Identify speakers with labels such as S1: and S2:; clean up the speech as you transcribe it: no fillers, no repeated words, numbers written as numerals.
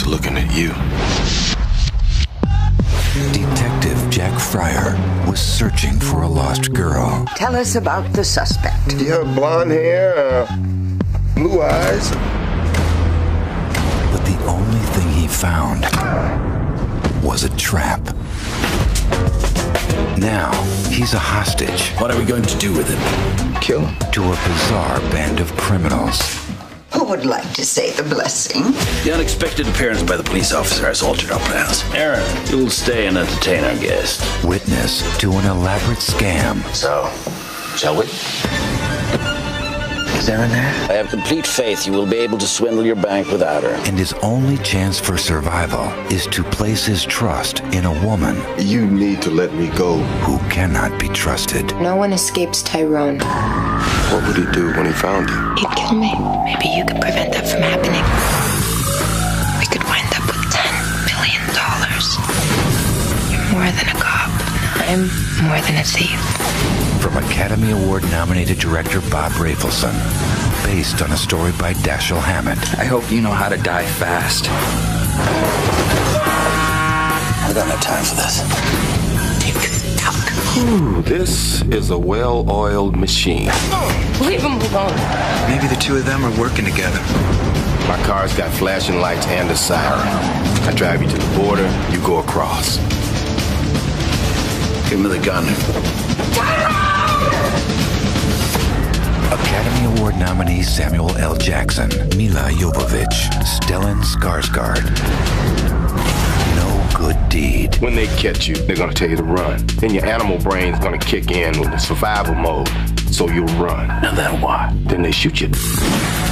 S1: just looking at you.
S2: Detective Jack Fryer was searching for a lost girl.
S3: Tell us about the suspect.
S1: You have blonde hair, blue eyes.
S2: But the only thing he found was a trap. Now, he's a hostage.
S4: What are we going to do with him?
S1: Kill him.
S2: To a bizarre band of criminals.
S3: Who would like to say the blessing?
S4: The unexpected appearance by the police officer has altered our plans. Aaron, you will stay and entertain our guest.
S2: Witness to an elaborate scam.
S4: So, shall we?
S1: Is Erin there?
S4: I have complete faith you will be able to swindle your bank without her.
S2: And his only chance for survival is to place his trust in a woman
S1: You need to let me go.
S2: who cannot be trusted.
S5: No one escapes Tyrone.
S1: What would he do when he found you?
S5: He'd kill me. Maybe you could prevent that from happening. We could wind up with $10 billion. You're more than a cop. I'm more than a thief.
S2: From Academy Award-nominated director Bob Rafelson. Based on a story by Dashiell Hammett.
S6: I hope you know how to die fast.
S4: I don't have time for this.
S5: Tick-tock.
S1: Ooh, this is a well-oiled machine.
S5: Leave him alone.
S6: Maybe the two of them are working together.
S1: My car's got flashing lights and a siren. I drive you to the border, you go across.
S4: Give me the gun.
S2: Academy Award nominee Samuel L. Jackson, Mila Jovovich, Stellan Skarsgård. No good deed.
S1: When they catch you, they're gonna tell you to run. Then your animal brain's gonna kick in with the survival mode, so you'll run.
S4: And then what?
S1: Then they shoot you.